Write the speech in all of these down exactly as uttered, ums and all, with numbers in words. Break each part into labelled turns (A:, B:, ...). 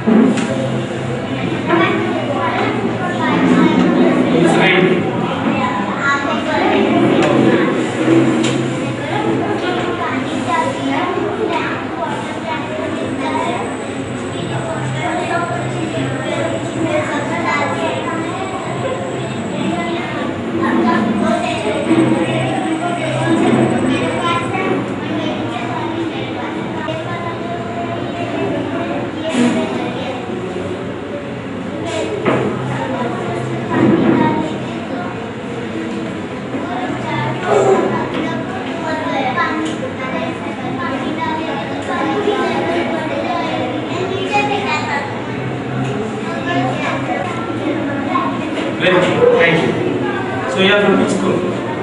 A: Very good. Thank you. So you are from which school?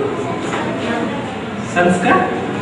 A: Sanskar?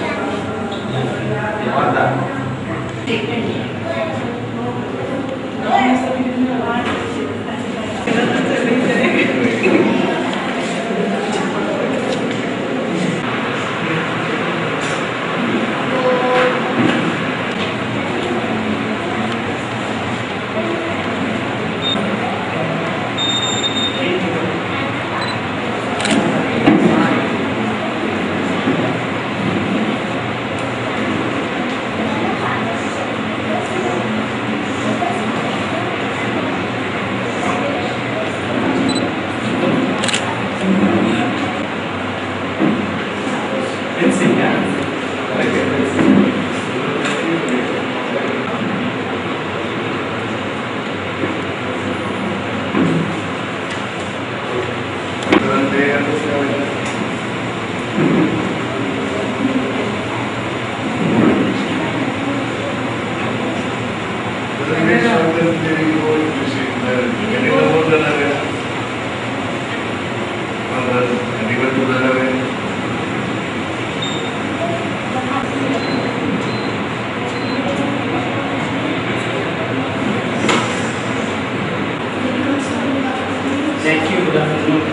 A: Thank you. Good afternoon.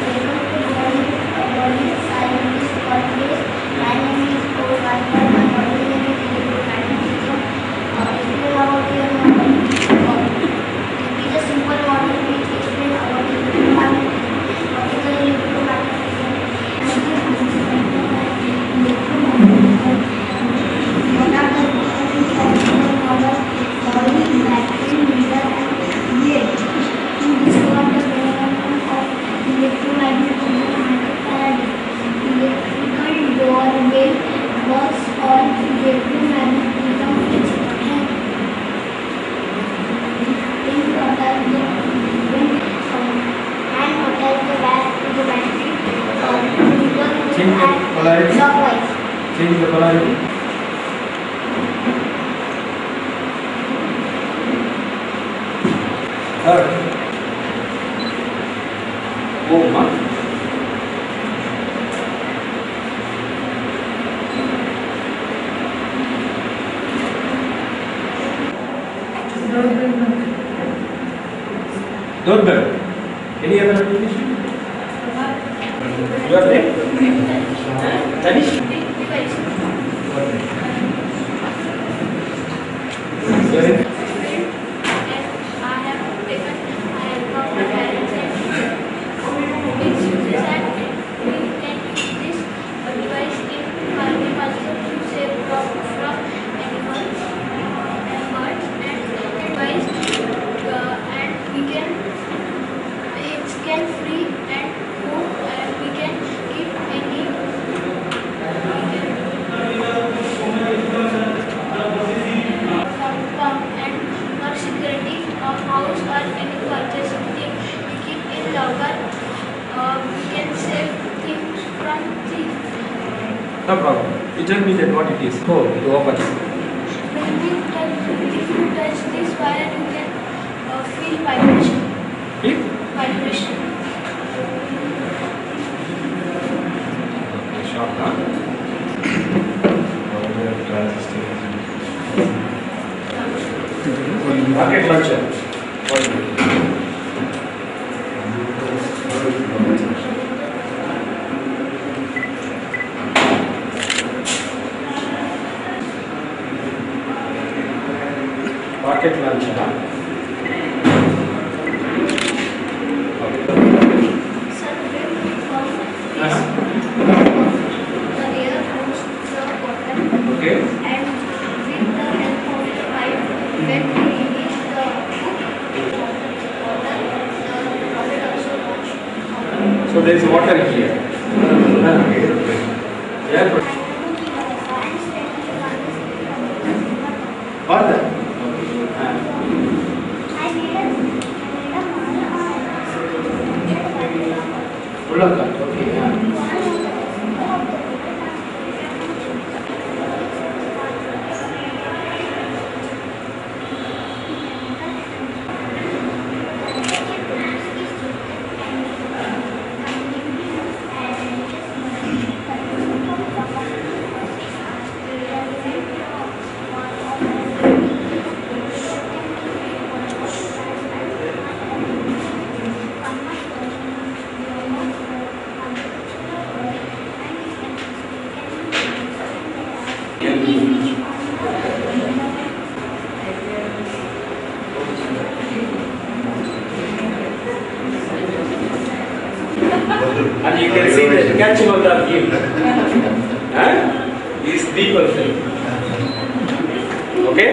A: Change the polarity. Change the polarity. Third. Oma. Doorbell. Any other application? You are there? Danish? Yes. No problem. You tell me that what it is. Go to open.
B: When we touch, if you touch this wire, you can uh, feel vibration.
A: Feel?
B: Vibration.
A: Okay, sharp, huh? Rocket launcher. Rocket launcher. So there is water here. Air pressure. What? Okay. And you can see the catching of the beam. Huh? Is deeper film. Okay?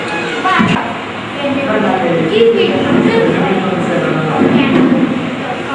B: Keep it.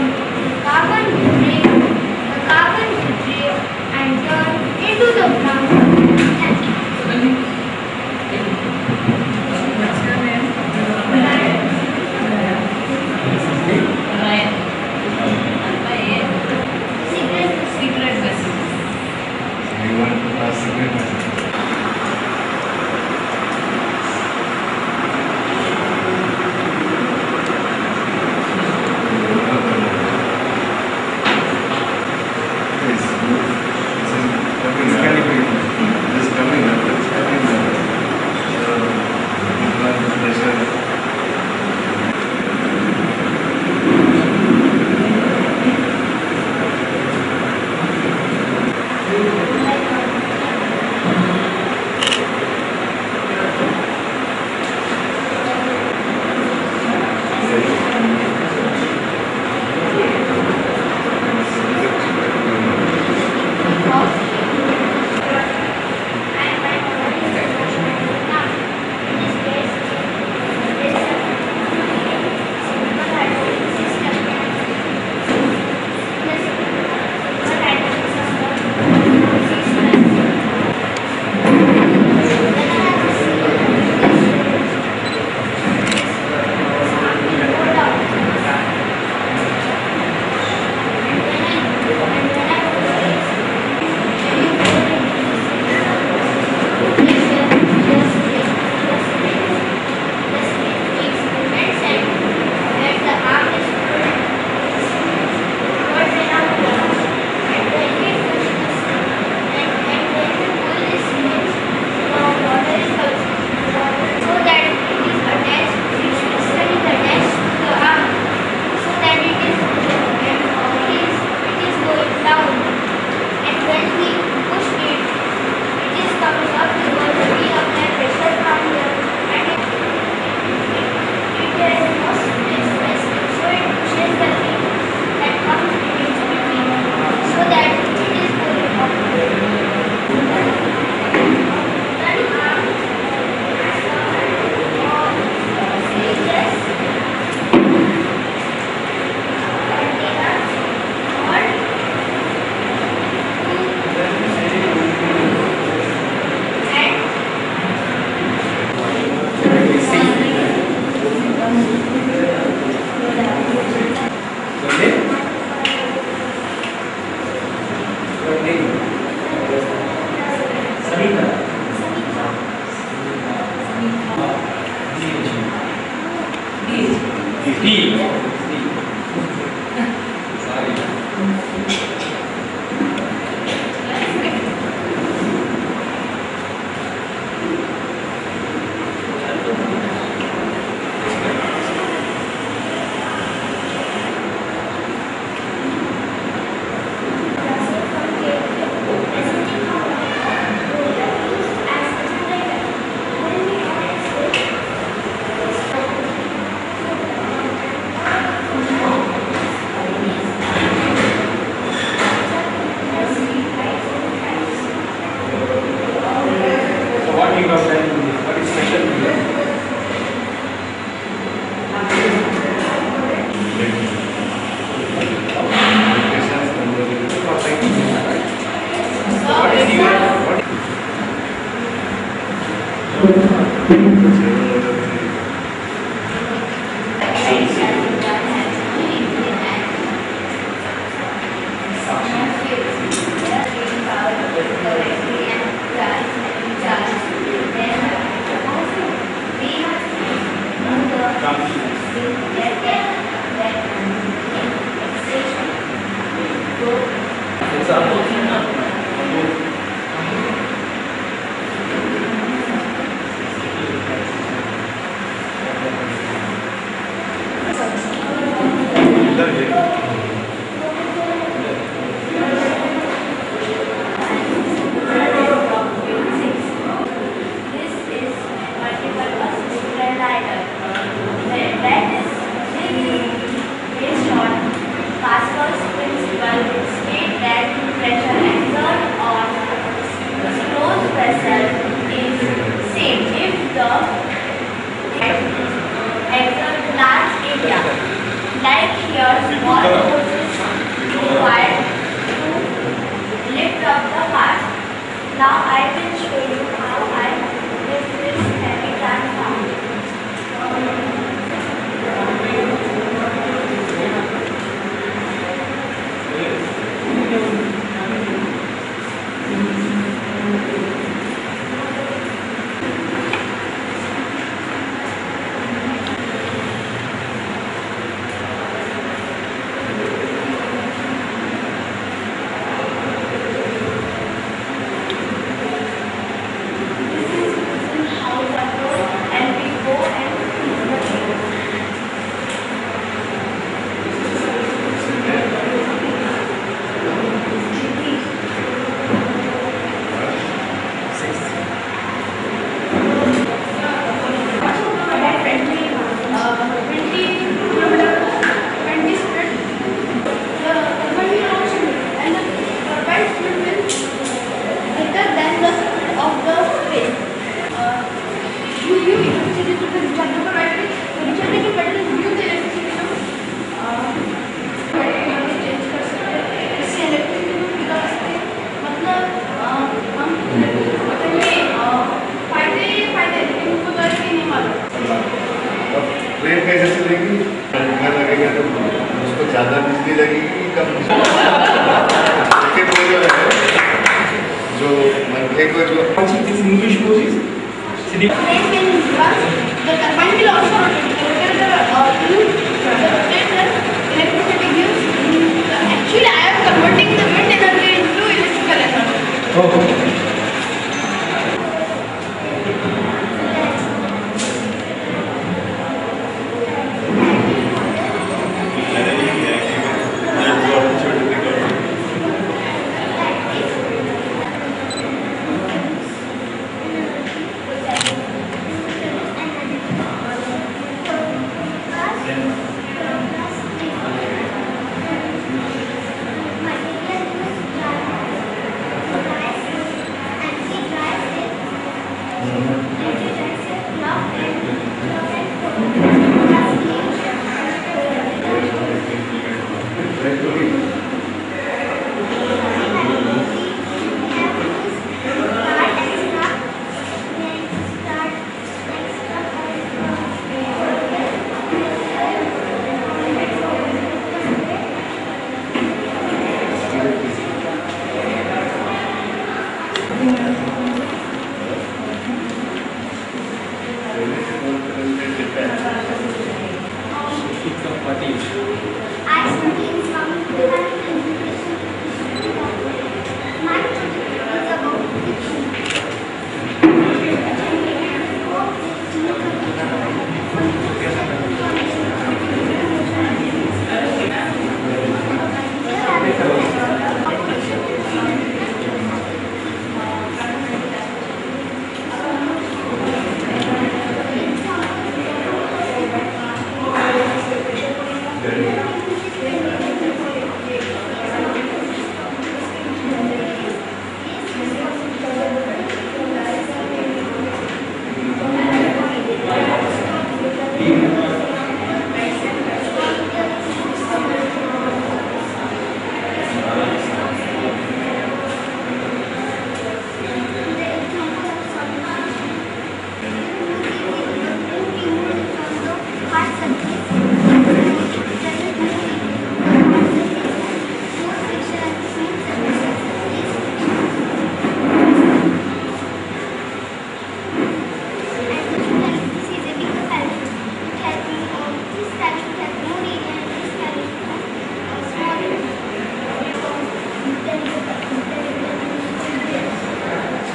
C: Train कैसे चलेगी? पंखा लगेगा तो उसको ज़्यादा बिजली लगेगी कि कम? इसके वो जो है जो पंखे को जो
A: English poses.
B: The turbine will also rotate. The rotator electricity gives. Actually, I am converting the wind energy into electrical energy.
A: Oh.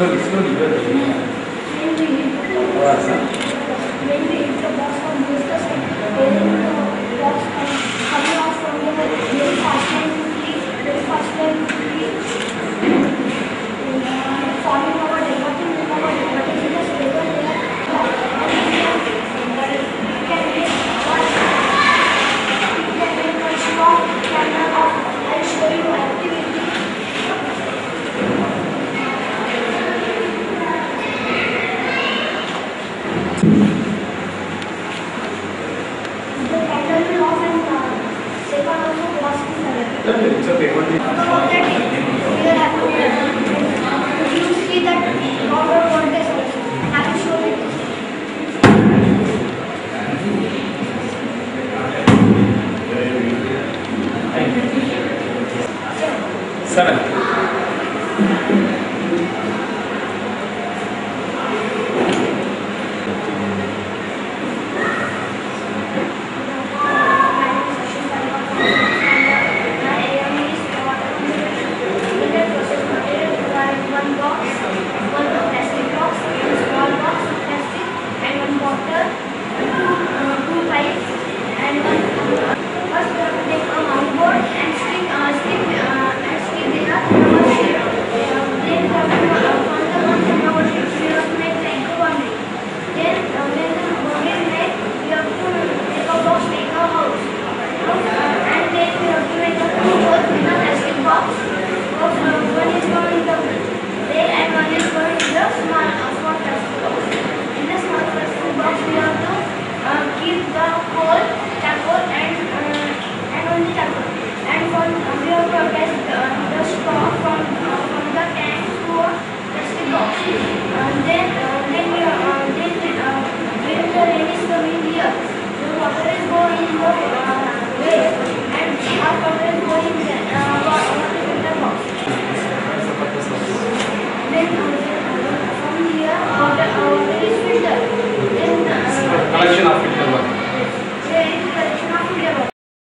A: Slowly, slowly, brother.
B: When we hit the box, when we hit the box from both the sides, then the box coming out from the very fast and quickly, very fast and quickly, forming our departing in our departing in the stable there. We can make one, we can make one strong camera of and show you activity.
A: It's okay. What do you
B: You see that power voltage also. Have you shown it?
A: Seven.
B: One box, one plastic box, one small box of plastic, and one bottle, two, uh, two pipes, and one. First, we have to take a mountboard and stick, uh, stick, uh, and stick there our shape. Uh, then we have to uh, from the one from our shape, we have to make like a boundary. Then, uh, when the boundary is made, we have to make a box, make a house. Uh, and then we have to make a two holes in a plastic box. Box uh, one is going in the there and one is going in the small, uh, small plastic box. In the small plastic box, we have to uh, keep the whole charcoal and uh, and only charcoal. And for uh, we have to attach